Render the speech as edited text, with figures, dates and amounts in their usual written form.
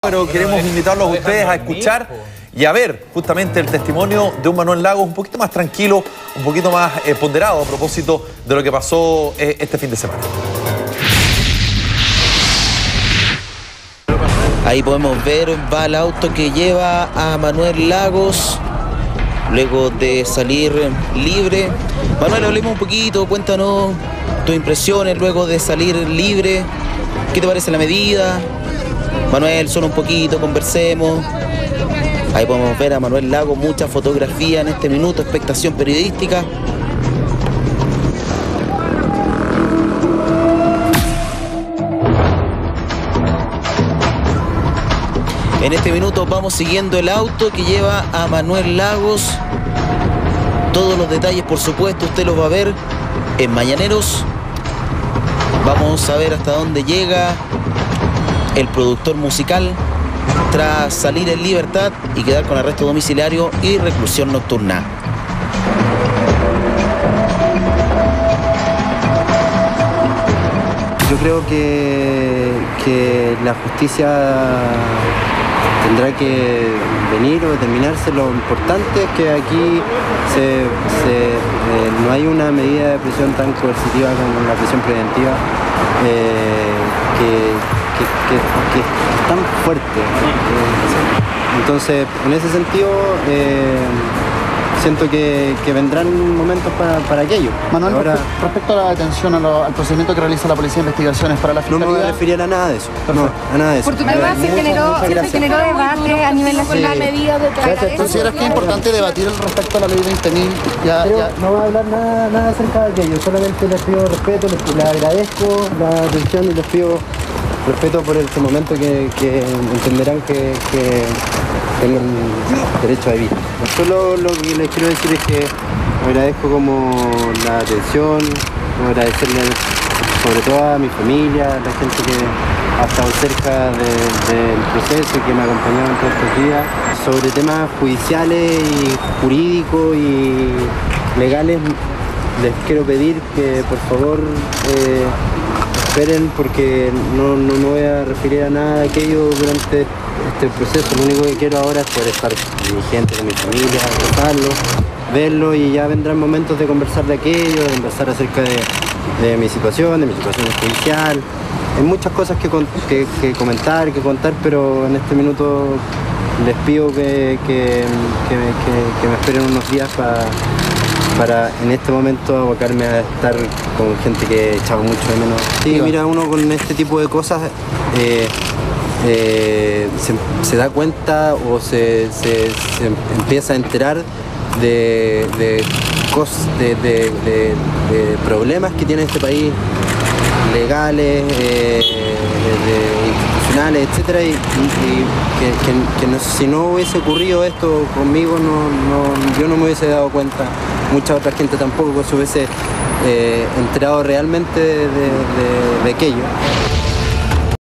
Pero queremos invitarlos a ustedes a escuchar y a ver justamente el testimonio de un Manuel Lagos un poquito más tranquilo, un poquito más ponderado a propósito de lo que pasó este fin de semana. Ahí podemos ver, va el auto que lleva a Manuel Lagos luego de salir libre. Manuel, hablemos un poquito, cuéntanos tus impresiones luego de salir libre. ¿Qué te parece la medida? Manuel, solo un poquito, conversemos. Ahí podemos ver a Manuel Lagos, mucha fotografía en este minuto, expectación periodística. En este minuto vamos siguiendo el auto que lleva a Manuel Lagos. Todos los detalles, por supuesto, usted los va a ver en Mañaneros. Vamos a ver hasta dónde llega el productor musical tras salir en libertad y quedar con arresto domiciliario y reclusión nocturna. Yo creo que la justicia tendrá que venir o determinarse. Lo importante es que aquí no hay una medida de prisión tan coercitiva como la prisión preventiva que es tan fuerte. Entonces, en ese sentido, siento que vendrán momentos para aquello. Manuel, ahora, respecto a la detención, al procedimiento que realiza la Policía de Investigaciones para la Fiscalía... No me voy a referir a nada de eso. No, a nada de eso. Por tu tema se generó debate a nivel nacional. ¿Consideras que es importante debatir respecto a la ley 20.000? No voy a hablar nada acerca de aquello, solamente les pido respeto, les agradezco la atención y les pido respeto por este momento que entenderán que tengo el derecho a vivir. Solo lo que les quiero decir es que agradezco como la atención, agradecerle sobre todo a mi familia, a la gente que ha estado cerca del proceso y que me ha acompañado en todos estos días. Sobre temas judiciales y jurídicos y legales, les quiero pedir que por favor esperen, porque no me voy a referir a nada de aquello durante este proceso. Lo único que quiero ahora es poder estar con mi gente, con mi familia, contarlo, verlo, y ya vendrán momentos de conversar de aquello, de conversar acerca de mi situación judicial. Hay muchas cosas que comentar, que contar, pero en este minuto les pido que me esperen unos días para en este momento abocarme a estar con gente que he echado mucho de menos. Sí, mira, uno con este tipo de cosas se da cuenta o se empieza a enterar de problemas que tiene este país, legales, institucionales, etcétera, y si no hubiese ocurrido esto conmigo, yo no me hubiese dado cuenta, mucha otra gente tampoco se hubiese enterado realmente de aquello.